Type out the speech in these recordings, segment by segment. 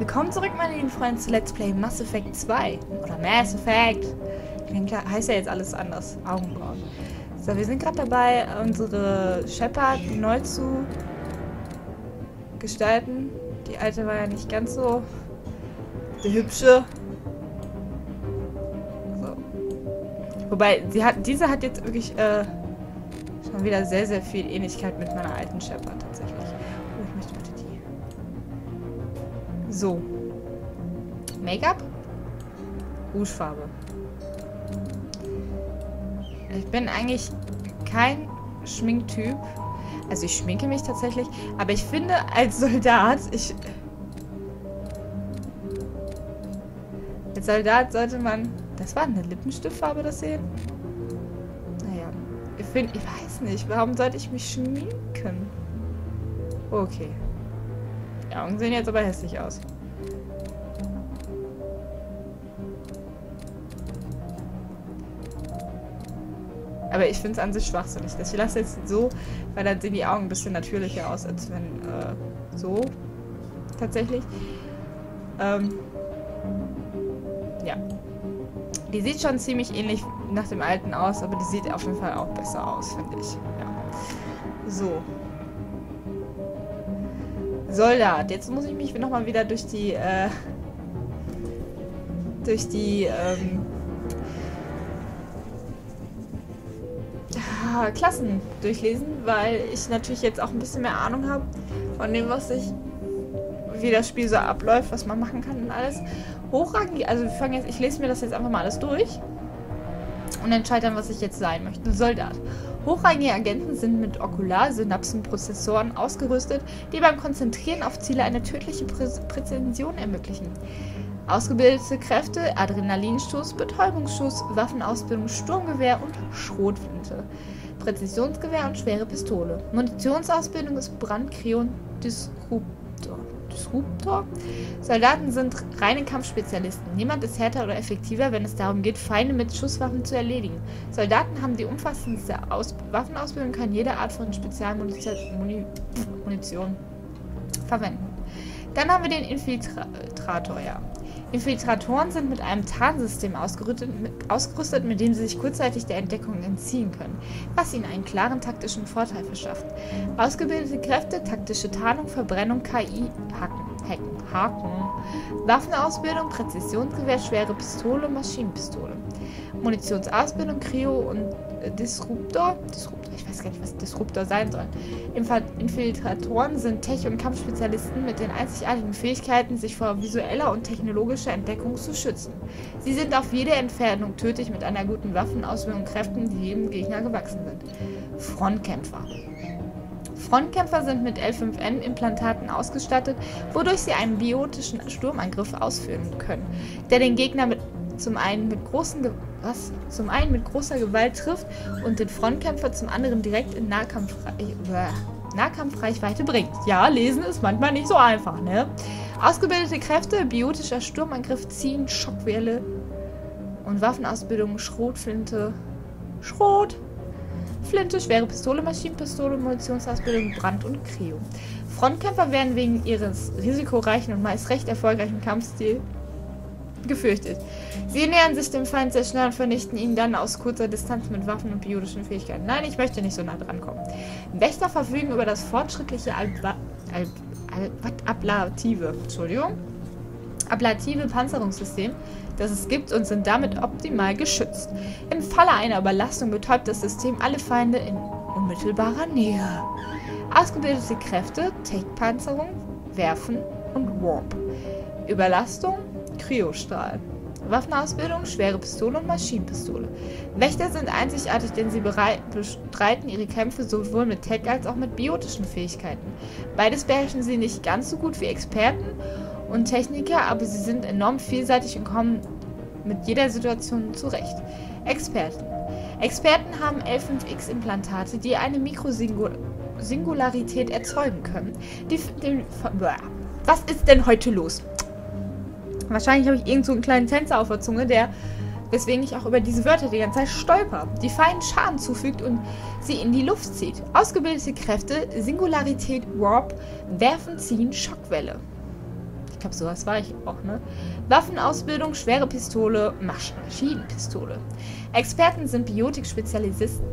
Willkommen zurück, meine lieben Freunde, zu Let's Play Mass Effect 2. Oder Mass Effect. Klar, heißt ja jetzt alles anders. Augenbrauen. So, wir sind gerade dabei, unsere Shepard neu zu gestalten. Die alte war ja nicht ganz so die hübsche. So. Wobei, diese hat jetzt wirklich schon wieder sehr, sehr viel Ähnlichkeit mit meiner alten Shepard tatsächlich. Oh, ich möchte bitte die. So. Make-up. Rougefarbe. Ich bin eigentlich kein Schminktyp. Also ich schminke mich tatsächlich. Aber ich finde, als Soldat, als Soldat sollte man... Das war eine Lippenstiftfarbe, das sehen? Naja. Ich weiß nicht. Warum sollte ich mich schminken? Okay. Die Augen sehen jetzt aber hässlich aus. Aber ich finde es an sich schwachsinnig. Ich lasse jetzt so, weil dann sehen die Augen ein bisschen natürlicher aus, als wenn so tatsächlich. Ja. Die sieht schon ziemlich ähnlich nach dem alten aus, aber die sieht auf jeden Fall auch besser aus, finde ich. Ja. So. Soldat. Jetzt muss ich mich nochmal wieder durch die Klassen durchlesen, weil ich natürlich jetzt auch ein bisschen mehr Ahnung habe von dem, wie das Spiel so abläuft, was man machen kann und alles. Hochrangig, also ich lese mir das jetzt einfach mal alles durch und entscheide dann, was ich jetzt sein möchte. Soldat. Hochrangige Agenten sind mit Okular-Synapsenprozessoren ausgerüstet, die beim Konzentrieren auf Ziele eine tödliche Präzision ermöglichen. Ausgebildete Kräfte, Adrenalinstoß, Betäubungsschuss, Waffenausbildung, Sturmgewehr und Schrotflinte. Präzisionsgewehr und schwere Pistole. Munitionsausbildung ist Brandkrion Disruptor. Soldaten sind reine Kampfspezialisten. Niemand ist härter oder effektiver, wenn es darum geht, Feinde mit Schusswaffen zu erledigen. Soldaten haben die umfassendste Waffenausbildung und können jede Art von Spezialmunition verwenden. Dann haben wir den Infiltrator, ja. Infiltratoren sind mit einem Tarnsystem ausgerüstet, mit dem sie sich kurzzeitig der Entdeckung entziehen können, was ihnen einen klaren taktischen Vorteil verschafft. Ausgebildete Kräfte, taktische Tarnung, Verbrennung, KI, Hacken, Waffenausbildung, Präzisionsgewehr, schwere Pistole, Maschinenpistole. Munitionsausbildung, Cryo und Disruptor. Ich weiß gar nicht, was Disruptor sein soll. Infiltratoren sind Tech- und Kampfspezialisten mit den einzigartigen Fähigkeiten, sich vor visueller und technologischer Entdeckung zu schützen. Sie sind auf jede Entfernung tödlich mit einer guten Waffenausbildung und Kräften, die jedem Gegner gewachsen sind. Frontkämpfer. Frontkämpfer sind mit L5N-Implantaten ausgestattet, wodurch sie einen biotischen Sturmangriff ausführen können, der den Gegner zum einen mit großer Gewalt trifft und den Frontkämpfer zum anderen direkt in Nahkampfreichweite bringt. Ja, lesen ist manchmal nicht so einfach, ne? Ausgebildete Kräfte, biotischer Sturmangriff, Ziehen, Schockwelle und Waffenausbildung, Schrotflinte, Flinte, schwere Pistole, Maschinenpistole, Munitionsausbildung, Brand und Cryo. Frontkämpfer werden wegen ihres risikoreichen und meist recht erfolgreichen Kampfstils gefürchtet. Sie nähern sich dem Feind sehr schnell und vernichten ihn dann aus kurzer Distanz mit Waffen und biotischen Fähigkeiten. Nein, ich möchte nicht so nah dran kommen. Wächter verfügen über das fortschrittliche ablative Panzerungssystem, das es gibt, und sind damit optimal geschützt. Im Falle einer Überlastung betäubt das System alle Feinde in unmittelbarer Nähe. Ausgebildete Kräfte, Tech-Panzerung, Werfen und Warp. Überlastung, Kryostrahl. Waffenausbildung, schwere Pistole und Maschinenpistole. Wächter sind einzigartig, denn sie bestreiten ihre Kämpfe sowohl mit Tech als auch mit biotischen Fähigkeiten. Beides beherrschen sie nicht ganz so gut wie Experten und Techniker, aber sie sind enorm vielseitig und kommen mit jeder Situation zurecht. Experten haben L5X-Implantate, die eine Mikrosingularität erzeugen können. Was ist denn heute los? Wahrscheinlich habe ich irgend so einen kleinen Tänzer auf der Zunge, weswegen ich auch über diese Wörter die ganze Zeit stolper, die Feinden Schaden zufügt und sie in die Luft zieht. Ausgebildete Kräfte, Singularität, Warp, Werfen, Ziehen, Schockwelle. glaube, sowas war ich auch, ne? Waffenausbildung, schwere Pistole, Maschinenpistole. Experten sind Biotik-Spezialisten,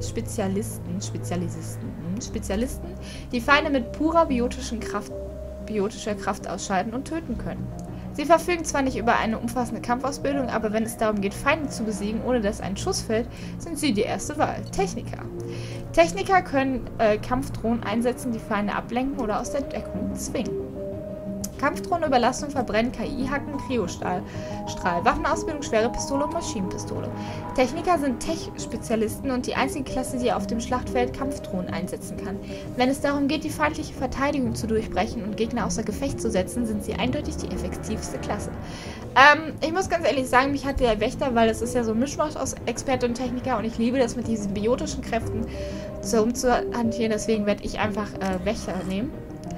die Feinde mit purer biotischer Kraft ausschalten und töten können. Sie verfügen zwar nicht über eine umfassende Kampfausbildung, aber wenn es darum geht, Feinde zu besiegen, ohne dass ein Schuss fällt, sind sie die erste Wahl. Techniker. Techniker können Kampfdrohnen einsetzen, die Feinde ablenken oder aus der Deckung zwingen. Kampfdrohnenüberlastung, Verbrennen, KI-Hacken, Kryostrahl, Waffenausbildung, schwere Pistole und Maschinenpistole. Techniker sind Tech-Spezialisten und die einzige Klasse, die auf dem Schlachtfeld Kampfdrohnen einsetzen kann. Wenn es darum geht, die feindliche Verteidigung zu durchbrechen und Gegner außer Gefecht zu setzen, sind sie eindeutig die effektivste Klasse. Ich muss ganz ehrlich sagen, mich hat der Wächter, weil es ist ja so ein Mischmasch aus Experte und Techniker und ich liebe das mit diesen biotischen Kräften so umzuhantieren, deswegen werde ich einfach Wächter nehmen.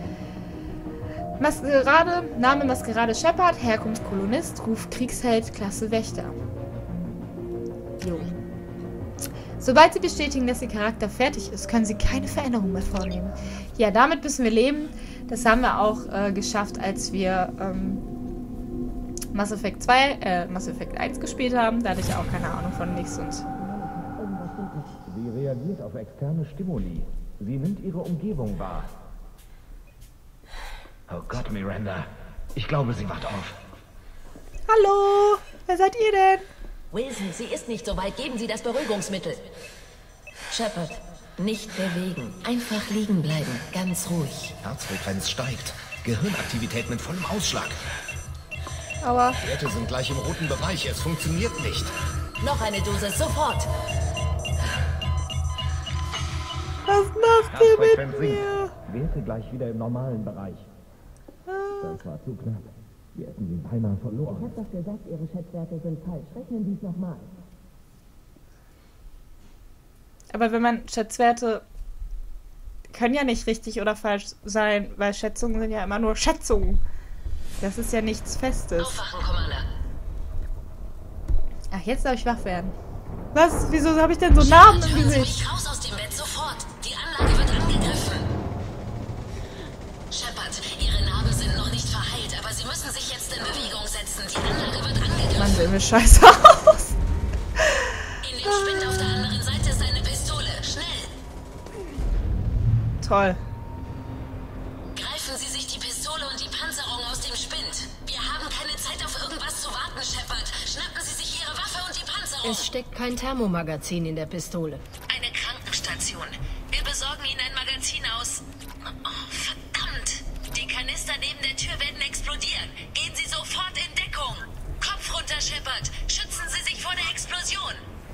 Maskerade, Name Maskerade Shepard, Herkunft Kolonist, Ruf Kriegsheld, Klasse Wächter. Jo. Sobald Sie bestätigen, dass Ihr Charakter fertig ist, können Sie keine Veränderung mehr vornehmen. Ja, damit müssen wir leben. Das haben wir auch geschafft, als wir Mass Effect 1 gespielt haben. Da hatte ich auch keine Ahnung von nichts und... Sie reagiert auf externe Stimuli. Sie nimmt ihre Umgebung wahr. Oh Gott, Miranda. Ich glaube, sie wacht auf. Hallo, wer seid ihr denn? Wilson, sie ist nicht so weit. Geben Sie das Beruhigungsmittel. Shepard, nicht bewegen. Einfach liegen bleiben. Ganz ruhig. Herzfrequenz steigt. Gehirnaktivität mit vollem Ausschlag. Aber... Werte sind gleich im roten Bereich. Es funktioniert nicht. Noch eine Dosis, sofort. Was macht ihr mit mir? Werte gleich wieder im normalen Bereich. Das war zu knapp. Wir hätten sie beinahe verloren. Ich habe doch gesagt, Ihre Schätzwerte sind falsch. Rechnen Sie es nochmal. Aber wenn man Schätzwerte können ja nicht richtig oder falsch sein, weil Schätzungen sind ja immer nur Schätzungen. Das ist ja nichts Festes. Aufwachen, Commander. Ach, jetzt darf ich wach werden. Was? Wieso habe ich denn so Narben im Holen Sie Gesicht? mich raus aus dem Bett, sofort. Die Anlage wird angegriffen. Shepard, Ihre Narben sind noch nicht verheilt, aber Sie müssen sich jetzt in Bewegung setzen. Die Anlage wird angegriffen. Mann, sehen wir scheiße aus. In dem Spind auf der anderen Seite ist eine Pistole. Schnell. Toll. Greifen Sie sich die Pistole und die Panzerung aus dem Spind. Wir haben keine Zeit, auf irgendwas zu warten, Shepard. Schnappen Sie sich Ihre Waffe und die Panzerung. Es steckt kein Thermomagazin in der Pistole. Eine Krankenstation. Wir besorgen Ihnen ein Magazin aus... Oh, verdammt! Die Kanister neben der Tür werden explodieren. Gehen Sie sofort in Deckung. Kopf runter, Shepard. Schützen Sie sich vor der Explosion.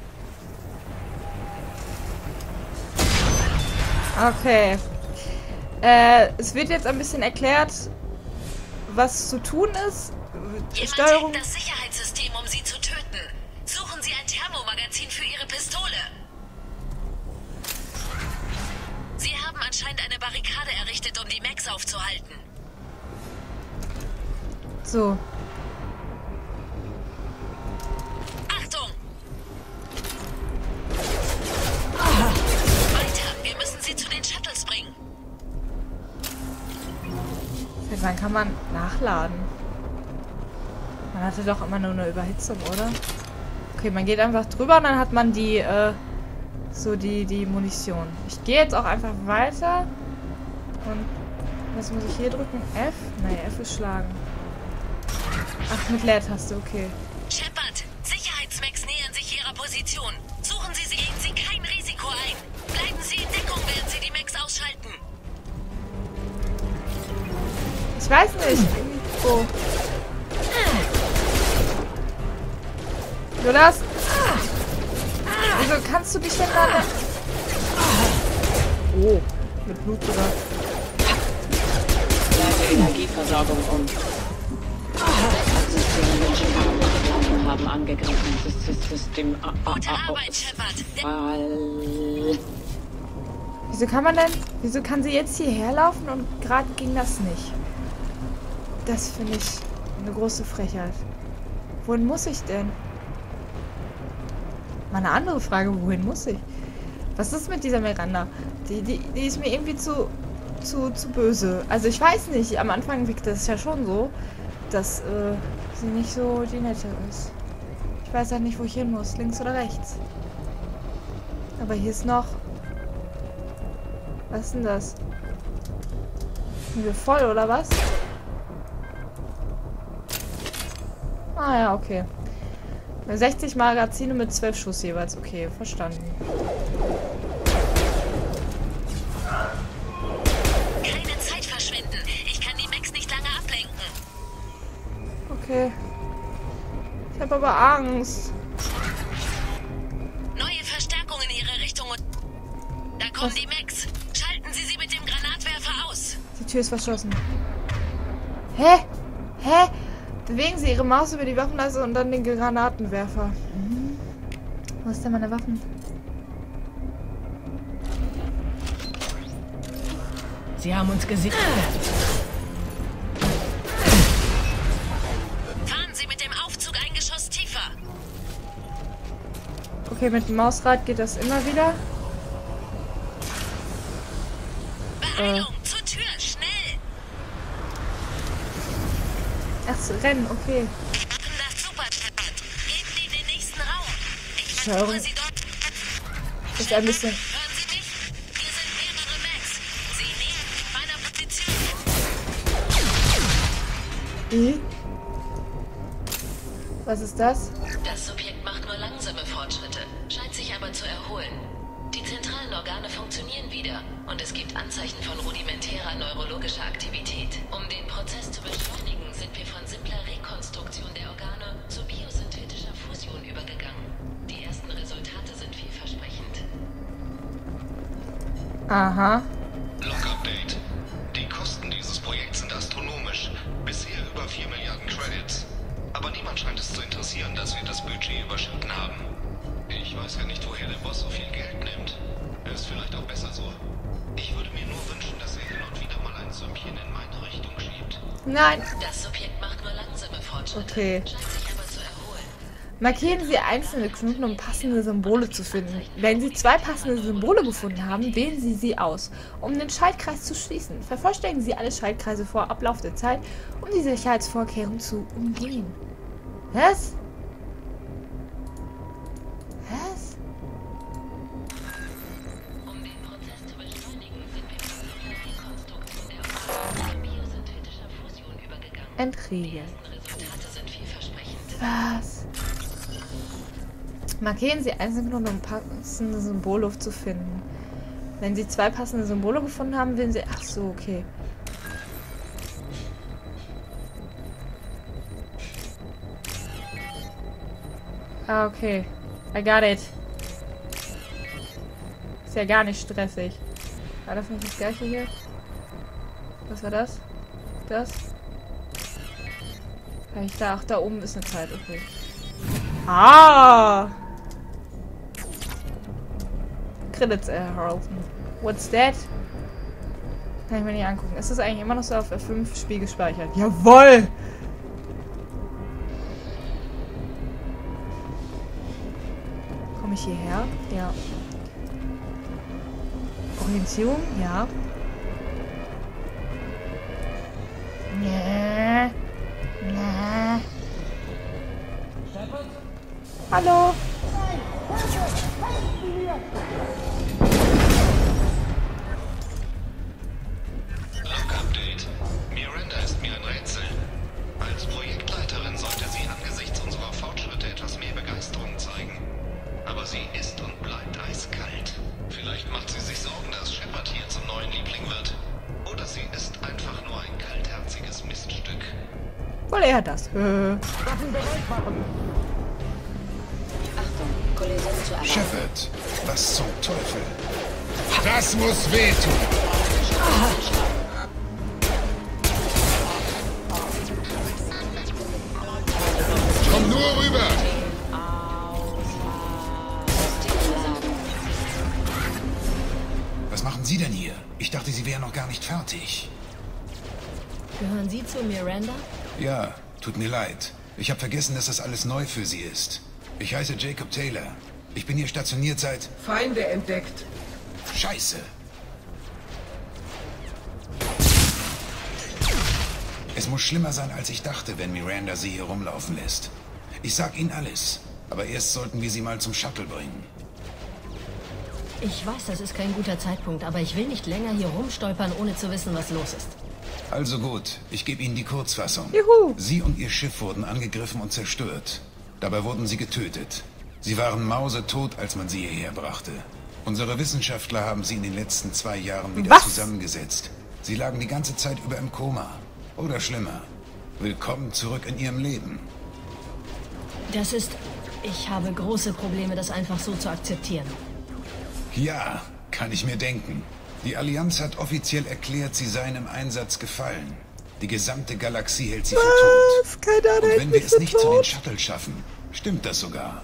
Okay. Es wird jetzt ein bisschen erklärt, was zu tun ist. Jemand Steuerung. hackt das Sicherheitssystem, um Sie zu töten. Suchen Sie ein Thermomagazin für Ihre Pistole. Sie haben anscheinend eine Barrikade errichtet, um die Mechs aufzuhalten. So. Achtung! Weiter, wir müssen Sie zu den Shuttles bringen. Seit wann kann man nachladen? Man hatte doch immer nur eine Überhitzung, oder? Okay, man geht einfach drüber und dann hat man die, die Munition. Ich gehe jetzt auch einfach weiter. Und was muss ich hier drücken? F? Nein, F ist schlagen. Ach, mit Leertaste, okay. Shepard, Sicherheitsmechs nähern sich Ihrer Position. Suchen Sie sie, gehen Sie kein Risiko ein. Bleiben Sie in Deckung, während Sie die Mechs ausschalten. Ich weiß nicht. Oh. Jonas? Wieso kannst du dich denn da... Oh, mit Blut sogar. Leite Energieversorgung um. Systeme in Chicago haben angegriffen. System... Gute Arbeit, Shepard. Wieso kann man denn... Wieso kann sie jetzt hierher laufen und gerade ging das nicht? Das finde ich eine große Frechheit. Wohin muss ich denn? Mal eine andere Frage, wohin muss ich? Was ist mit dieser Miranda? Die ist mir irgendwie zu böse. Also ich weiß nicht, am Anfang wirkt das ja schon so. dass sie nicht so die Nette ist. Ich weiß halt nicht, wo ich hin muss. Links oder rechts. Aber hier ist noch... Was ist denn das? Sind wir voll, oder was? Ah ja, okay. 60 Magazine mit 12 Schuss jeweils. Okay, verstanden. Keine Zeit verschwenden. Ich kann die Max nicht lange ablenken. Okay. Ich habe aber Angst. Neue Verstärkung in Ihre Richtung. Und da kommen die Max. Schalten Sie sie mit dem Granatwerfer aus. Die Tür ist verschlossen. Hä? Hä? Bewegen Sie Ihre Maus über die Waffenleiste und dann den Granatenwerfer. Wo ist denn meine Waffen? Sie haben uns gesehen. Fahren Sie mit dem Aufzug ein Geschoss tiefer. Okay, mit dem Mausrad geht das immer wieder. Beeilung, zur Tür, schnell. Ach, zu rennen, okay. Das super. Geben Sie in den nächsten Raum. Ich Schau. versuche Sie dort. Ist ein bisschen... Hören Sie mich? Hier sind mehrere Max. Sie nehmen meiner Position. Wie? Was ist das? Das Subjekt macht nur langsame Fortschritte, scheint sich aber zu erholen. Die zentralen Organe funktionieren wieder und es gibt Anzeichen von rudimentärer neurologischer Aktivität. Um den Prozess zu beschleunigen, sind wir von simpler Rekonstruktion der Organe zu biosynthetischer Fusion übergegangen. Die ersten Resultate sind vielversprechend. Aha. Log-Update. Die Kosten dieses Projekts sind astronomisch. Bisher über 4 Milliarden Credits. Aber niemand scheint es zu interessieren, dass wir das Budget überschritten haben. Ich weiß ja nicht, woher der Boss so viel Geld nimmt. Ist vielleicht auch besser so. Ich würde mir nur wünschen, dass er hin und wieder mal ein Sümmchen in meine Richtung schiebt. Nein. Das Subjekt macht nur langsame Fortschritte, Okay. scheint sich aber zu erholen. Markieren Sie einzelne Knoten, um passende Symbole zu finden. Wenn Sie 2 passende Symbole gefunden haben, wählen Sie sie aus, um den Schaltkreis zu schließen. Vervollständigen Sie alle Schaltkreise vor Ablauf der Zeit, um die Sicherheitsvorkehrungen zu umgehen. Was? Was? Um den Prozess zu beschleunigen, sind wir von simpler Rekonstruktion der Organe zu biosynthetischer Fusion übergegangen. Die Entriegeln. ersten Resultate sind vielversprechend. Was? Markieren Sie einzelne Knoten, um passende Symbole zu finden. Wenn Sie 2 passende Symbole gefunden haben, wählen Sie... Ach so, okay. Ah, okay. I got it. Ist ja gar nicht stressig. War das nicht das gleiche hier? Was war das? Das? Kann ich da? Ach, da oben ist eine Zeit. Okay. Ah! Credits erhalten. What's that? Kann ich mir nicht angucken. Ist das eigentlich immer noch so auf F5 Spiel gespeichert? Jawoll! Komme ich hierher? Ja. Orientierung? Ja. Nee. Nee. Hallo? Log-Update. Miranda ist mir ein Rätsel. Als Projektleiterin sollte sie angesichts unserer Fortschritte etwas mehr Begeisterung zeigen. Aber sie ist und bleibt eiskalt. Vielleicht macht sie sich Sorgen, dass Shepard hier zum neuen Liebling wird. Oder sie ist einfach nur ein kaltherziges Miststück. Wohl eher das. Shepard, was zum Teufel? Das muss wehtun! Komm nur rüber! Was machen Sie denn hier? Ich dachte, Sie wären noch gar nicht fertig. Gehören Sie zu Miranda? Ja, tut mir leid. Ich habe vergessen, dass das alles neu für Sie ist. Ich heiße Jacob Taylor. Ich bin hier stationiert seit... Feinde entdeckt. Scheiße! Es muss schlimmer sein, als ich dachte, wenn Miranda sie hier rumlaufen lässt. Ich sag Ihnen alles, aber erst sollten wir sie mal zum Shuttle bringen. Ich weiß, das ist kein guter Zeitpunkt, aber ich will nicht länger hier rumstolpern, ohne zu wissen, was los ist. Also gut, ich gebe Ihnen die Kurzfassung. Juhu. Sie und Ihr Schiff wurden angegriffen und zerstört. Dabei wurden sie getötet. Sie waren mausetot, als man sie hierher brachte. Unsere Wissenschaftler haben sie in den letzten 2 Jahren wieder zusammengesetzt. Sie lagen die ganze Zeit über im Koma. Oder schlimmer. Willkommen zurück in Ihrem Leben. Das ist... Ich habe große Probleme, das einfach so zu akzeptieren. Ja, kann ich mir denken. Die Allianz hat offiziell erklärt, sie seien im Einsatz gefallen. Die gesamte Galaxie hält sie für tot. Keine Ahnung, Und wenn wir es nicht zu den Shuttle schaffen, stimmt das sogar.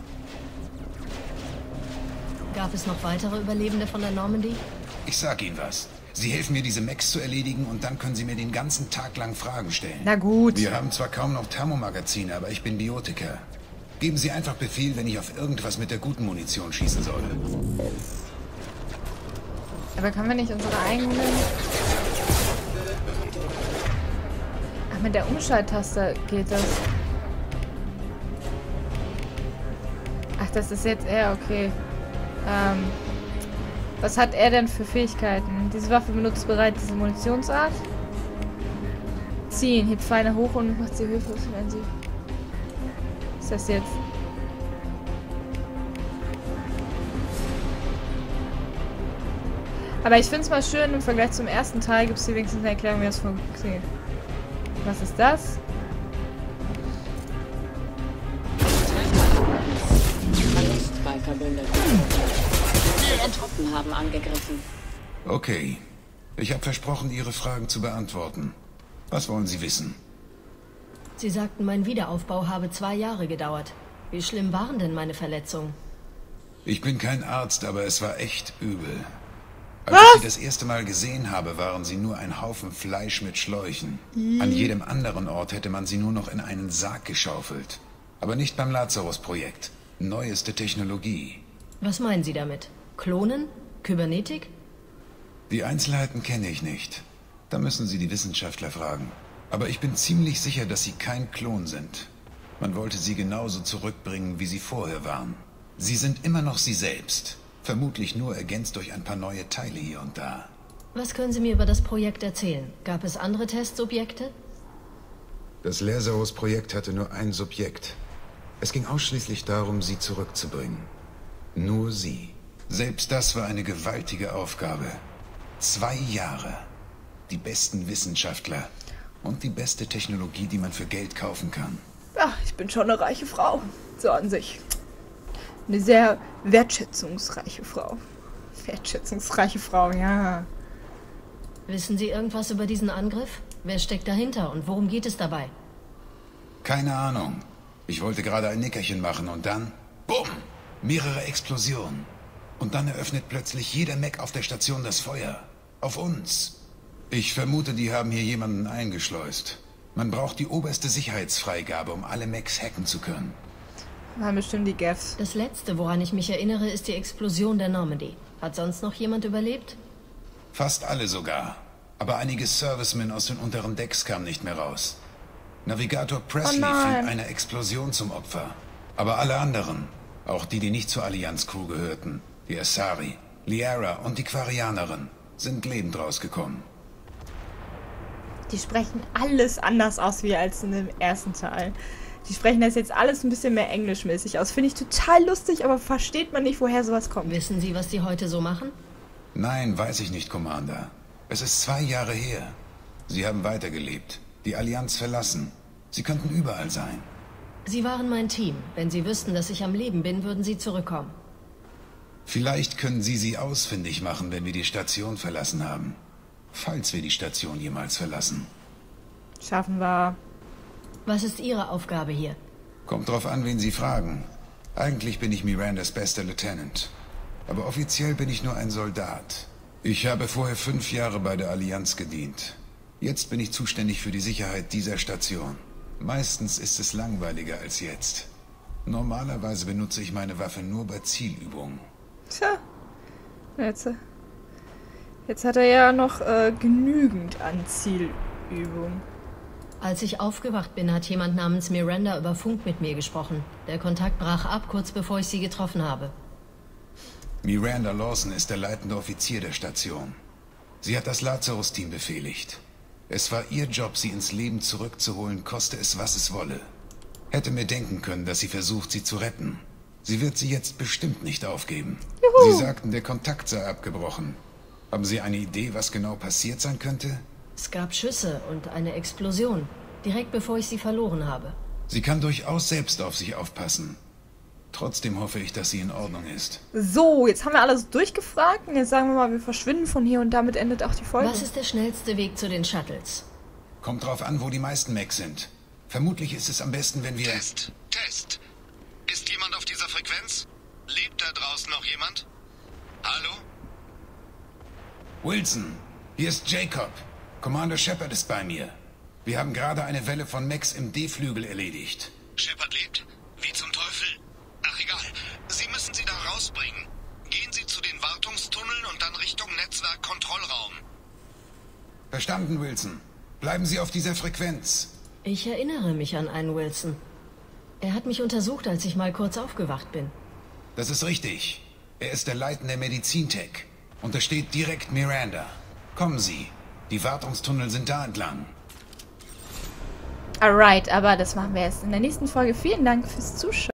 Gab es noch weitere Überlebende von der Normandy? Ich sag Ihnen was. Sie helfen mir, diese Mechs zu erledigen und dann können Sie mir den ganzen Tag lang Fragen stellen. Na gut. Wir haben zwar kaum noch Thermomagazine, aber ich bin Biotiker. Geben Sie einfach Befehl, wenn ich auf irgendwas mit der guten Munition schießen soll. Aber können wir nicht unsere eigenen... Ach, mit der Umschalttaste geht das. Ach, das ist jetzt er, okay. Was hat er denn für Fähigkeiten? Diese Waffe benutzt bereits diese Munitionsart. Ziehen, hebt Pfeile hoch und macht sie hilflos, wenn sie... Was ist das jetzt? Aber ich finde es mal schön, im Vergleich zum ersten Teil gibt es hier wenigstens eine Erklärung, wie das funktioniert. Was ist das? Verlust bei Verbündeten. Ihre Truppen haben angegriffen. Okay. Ich habe versprochen, Ihre Fragen zu beantworten. Was wollen Sie wissen? Sie sagten, mein Wiederaufbau habe 2 Jahre gedauert. Wie schlimm waren denn meine Verletzungen? Ich bin kein Arzt, aber es war echt übel. Als ich Sie das erste Mal gesehen habe, waren Sie nur ein Haufen Fleisch mit Schläuchen. An jedem anderen Ort hätte man Sie nur noch in einen Sarg geschaufelt. Aber nicht beim Lazarus-Projekt. Neueste Technologie. Was meinen Sie damit? Klonen? Kybernetik? Die Einzelheiten kenne ich nicht. Da müssen Sie die Wissenschaftler fragen. Aber ich bin ziemlich sicher, dass Sie kein Klon sind. Man wollte Sie genauso zurückbringen, wie Sie vorher waren. Sie sind immer noch Sie selbst. Vermutlich nur ergänzt durch ein paar neue Teile hier und da. Was können Sie mir über das Projekt erzählen? Gab es andere Testsubjekte? Das Lazarus-Projekt hatte nur ein Subjekt. Es ging ausschließlich darum, Sie zurückzubringen. Nur Sie. Selbst das war eine gewaltige Aufgabe. 2 Jahre. Die besten Wissenschaftler. Und die beste Technologie, die man für Geld kaufen kann. Ja, ich bin schon eine reiche Frau. So an sich. Eine sehr wertschätzungsreiche Frau. Wertschätzungsreiche Frau, ja. Wissen Sie irgendwas über diesen Angriff? Wer steckt dahinter und worum geht es dabei? Keine Ahnung. Ich wollte gerade ein Nickerchen machen und dann... Bumm! Mehrere Explosionen. Und dann eröffnet plötzlich jeder Mech auf der Station das Feuer. Auf uns. Ich vermute, die haben hier jemanden eingeschleust. Man braucht die oberste Sicherheitsfreigabe, um alle Mechs hacken zu können. Waren bestimmt die Gaffs. Das letzte, woran ich mich erinnere, ist die Explosion der Normandy. Hat sonst noch jemand überlebt? Fast alle sogar. Aber einige Servicemen aus den unteren Decks kamen nicht mehr raus. Navigator Presley fiel einer Explosion zum Opfer. Aber alle anderen, auch die, die nicht zur Allianz-Crew gehörten, die Asari, Liara und die Quarianerin, sind lebend rausgekommen. Die sprechen alles anders aus wie als in dem ersten Teil. Die sprechen das jetzt alles ein bisschen mehr englischmäßig aus. Finde ich total lustig, aber versteht man nicht, woher sowas kommt. Wissen Sie, was die heute so machen? Nein, weiß ich nicht, Commander. Es ist 2 Jahre her. Sie haben weitergelebt, die Allianz verlassen. Sie könnten überall sein. Sie waren mein Team. Wenn Sie wüssten, dass ich am Leben bin, würden Sie zurückkommen. Vielleicht können Sie sie ausfindig machen, wenn wir die Station verlassen haben. Falls wir die Station jemals verlassen. Schaffen wir. Was ist Ihre Aufgabe hier? Kommt drauf an, wen Sie fragen. Eigentlich bin ich Mirandas bester Lieutenant. Aber offiziell bin ich nur ein Soldat. Ich habe vorher 5 Jahre bei der Allianz gedient. Jetzt bin ich zuständig für die Sicherheit dieser Station. Meistens ist es langweiliger als jetzt. Normalerweise benutze ich meine Waffe nur bei Zielübungen. Tja. Jetzt hat er ja noch genügend an Zielübung. Als ich aufgewacht bin, hat jemand namens Miranda über Funk mit mir gesprochen. Der Kontakt brach ab, kurz bevor ich sie getroffen habe. Miranda Lawson ist der leitende Offizier der Station. Sie hat das Lazarus-Team befehligt. Es war ihr Job, sie ins Leben zurückzuholen, koste es, was es wolle. Hätte mir denken können, dass sie versucht, sie zu retten. Sie wird sie jetzt bestimmt nicht aufgeben. Juhu. Sie sagten, der Kontakt sei abgebrochen. Haben Sie eine Idee, was genau passiert sein könnte? Es gab Schüsse und eine Explosion, direkt bevor ich sie verloren habe. Sie kann durchaus selbst auf sich aufpassen. Trotzdem hoffe ich, dass sie in Ordnung ist. So, jetzt haben wir alles durchgefragt und jetzt sagen wir mal, wir verschwinden von hier und damit endet auch die Folge. Was ist der schnellste Weg zu den Shuttles? Kommt drauf an, wo die meisten Macs sind. Vermutlich ist es am besten, wenn wir... Test. Ist jemand auf dieser Frequenz? Lebt da draußen noch jemand? Hallo? Wilson, hier ist Jacob. Commander Shepard ist bei mir. Wir haben gerade eine Welle von Macs im D-Flügel erledigt. Shepard lebt? Wie zum Teufel? Ach egal. Sie müssen sie da rausbringen. Gehen Sie zu den Wartungstunneln und dann Richtung Netzwerkkontrollraum. Verstanden, Wilson. Bleiben Sie auf dieser Frequenz. Ich erinnere mich an einen Wilson. Er hat mich untersucht, als ich mal kurz aufgewacht bin. Das ist richtig. Er ist der leitende Medizintech. Untersteht direkt Miranda. Kommen Sie. Die Wartungstunnel sind da entlang. Alright, aber das machen wir erst in der nächsten Folge. Vielen Dank fürs Zuschauen.